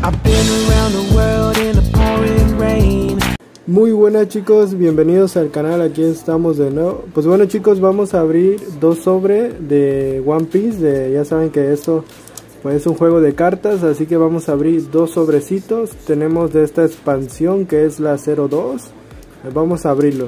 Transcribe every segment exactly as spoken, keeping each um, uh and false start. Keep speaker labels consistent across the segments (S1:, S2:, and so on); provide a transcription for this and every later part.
S1: Muy buenas chicos, bienvenidos al canal, aquí estamos de nuevo. Pues bueno chicos, vamos a abrir dos sobres de One Piece, de, ya saben que esto pues, es un juego de cartas, así que vamos a abrir dos sobrecitos. Tenemos de esta expansión que es la cero dos, vamos a abrirlo.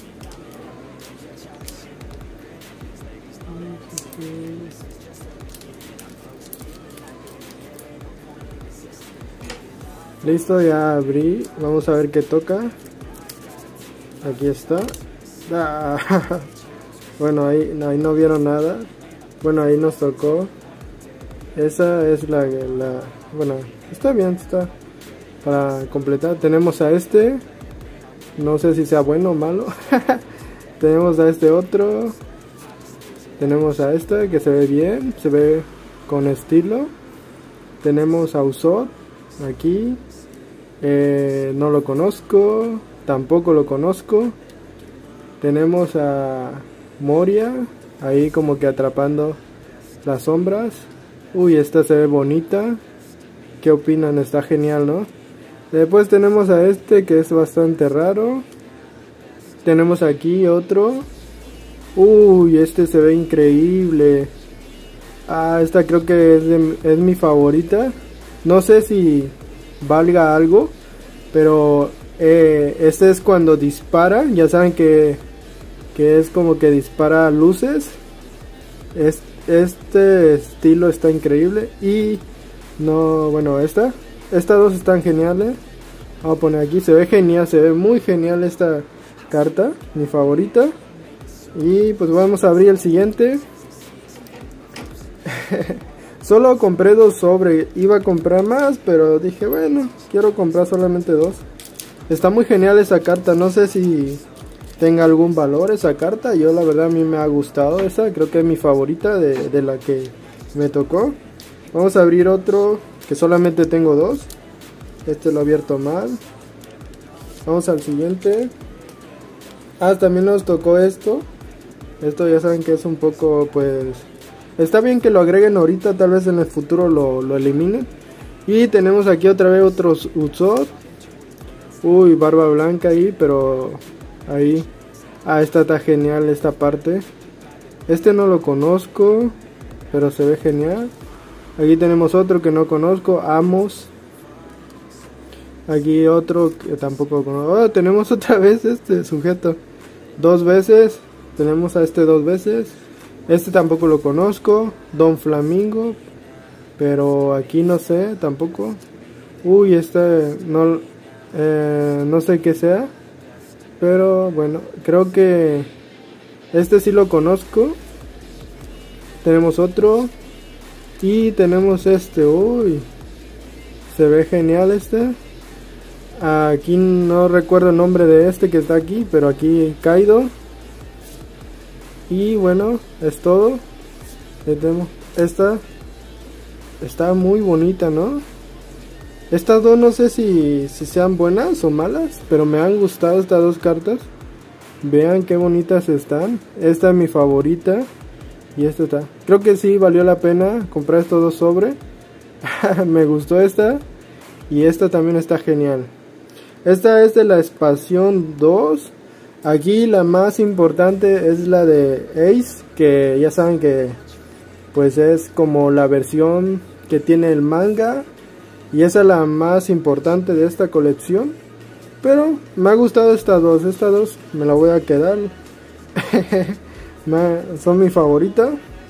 S1: Listo, ya abrí, vamos a ver qué toca. Aquí está. Ah, bueno, ahí, ahí no vieron nada. Bueno, ahí nos tocó. Esa es la, la... Bueno, está bien, está para completar. Tenemos a este. No sé si sea bueno o malo. Tenemos a este otro. Tenemos a este que se ve bien. Se ve con estilo. Tenemos a Usopp aquí. Eh, no lo conozco. Tampoco lo conozco. Tenemos a Moria ahí como que atrapando las sombras. Uy, esta se ve bonita. ¿Qué opinan? Está genial, ¿no? Después tenemos a este que es bastante raro. Tenemos aquí otro. Uy, este se ve increíble. Ah, esta creo que es, de, es mi favorita. No sé si valga algo, pero eh, este es cuando dispara. Ya saben que, que es como que dispara luces. Es, este estilo está increíble. Y no, bueno, esta estas dos están geniales. Vamos a poner aquí, se ve genial, se ve muy genial esta carta, mi favorita. Y pues vamos a abrir el siguiente. Solo compré dos sobres, iba a comprar más, pero dije bueno, quiero comprar solamente dos. Está muy genial esa carta, no sé si tenga algún valor esa carta. Yo la verdad a mí me ha gustado esa, creo que es mi favorita de, de la que me tocó. Vamos a abrir otro, que solamente tengo dos. Este lo he abierto mal. Vamos al siguiente. Ah, también nos tocó esto. Esto ya saben que es un poco pues... Está bien que lo agreguen ahorita, tal vez en el futuro lo, lo eliminen. Y tenemos aquí otra vez otros Usopp. Uy, barba blanca ahí, pero ahí. Ah, esta está genial esta parte. Este no lo conozco, pero se ve genial. Aquí tenemos otro que no conozco, Amos. Aquí otro que tampoco conozco. Oh, tenemos otra vez este sujeto. Dos veces. Tenemos a este dos veces. Este tampoco lo conozco, Don Flamingo, pero aquí no sé tampoco. Uy, este no, eh, no sé qué sea, pero bueno, creo que este sí lo conozco. Tenemos otro y tenemos este. Uy, se ve genial este. Aquí no recuerdo el nombre de este que está aquí, pero aquí Kaido. Y bueno, es todo. Esta está muy bonita, ¿no? Estas dos no sé si, si sean buenas o malas, pero me han gustado estas dos cartas. Vean qué bonitas están. Esta es mi favorita. Y esta está. Creo que sí valió la pena comprar estos dos sobres. Me gustó esta. Y esta también está genial. Esta es de la expansión dos. Aquí la más importante es la de Ace, que ya saben que pues es como la versión que tiene el manga, y esa es la más importante de esta colección. Pero me ha gustado estas dos, estas dos me la voy a quedar. Son mi favorita.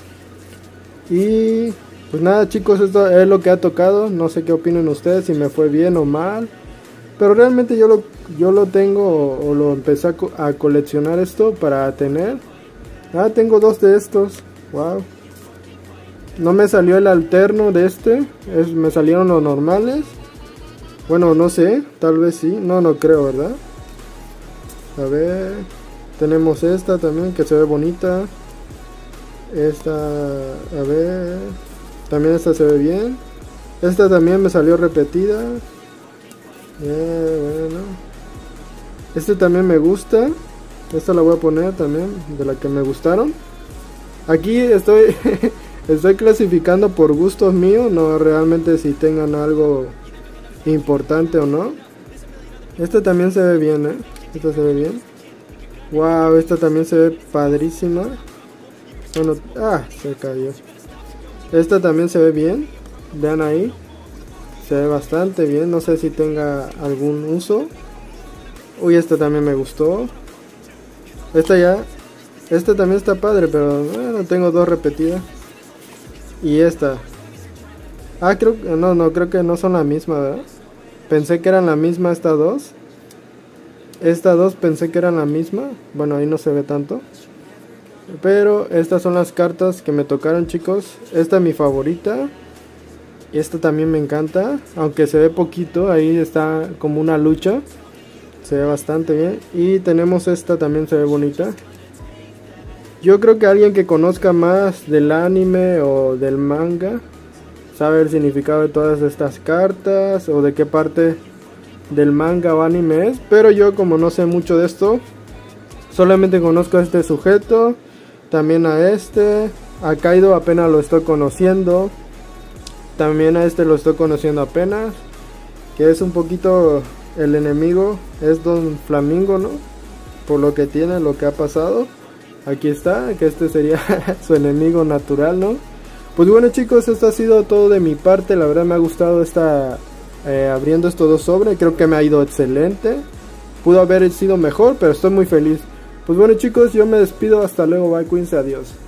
S1: Y pues nada chicos, esto es lo que ha tocado. No sé qué opinan ustedes, si me fue bien o mal. Pero realmente yo lo, yo lo tengo o, o lo empecé a, co a coleccionar esto para tener. Ah, tengo dos de estos. Wow. No me salió el alterno de este. Es, me salieron los normales. Bueno, no sé. Tal vez sí. No, no creo, ¿verdad? A ver. Tenemos esta también que se ve bonita. Esta. A ver. También esta se ve bien. Esta también me salió repetida. Eh, bueno. Este también me gusta. Esta la voy a poner también, de la que me gustaron. Aquí estoy estoy clasificando por gustos míos, no realmente si tengan algo importante o no. Esta también se ve bien, ¿eh? Esta se ve bien. Wow, esta también se ve padrísima. Bueno, ah, se cayó. Esta también se ve bien. Vean ahí. Se ve bastante bien. No sé si tenga algún uso. Uy, esta también me gustó. Esta ya. Esta también está padre, pero bueno, tengo dos repetidas. Y esta. Ah, creo que no, no, creo que no son la misma, ¿verdad? Pensé que eran la misma estas dos. Estas dos pensé que eran la misma. Bueno, ahí no se ve tanto. Pero estas son las cartas que me tocaron, chicos. Esta es mi favorita. Y esta también me encanta. Aunque se ve poquito. Ahí está como una lucha. Se ve bastante bien. Y tenemos esta también, se ve bonita. Yo creo que alguien que conozca más del anime o del manga sabe el significado de todas estas cartas o de qué parte del manga o anime es. Pero yo, como no sé mucho de esto, solamente conozco a este sujeto. También a este. A Kaido apenas lo estoy conociendo. También a este lo estoy conociendo apenas. Que es un poquito el enemigo. Es Don Flamingo, ¿no? Por lo que tiene, lo que ha pasado. Aquí está, que este sería su enemigo natural, ¿no? Pues bueno, chicos, esto ha sido todo de mi parte. La verdad me ha gustado esta eh, abriendo estos dos sobres. Creo que me ha ido excelente. Pudo haber sido mejor, pero estoy muy feliz. Pues bueno, chicos, yo me despido. Hasta luego, bye, cuídense, adiós.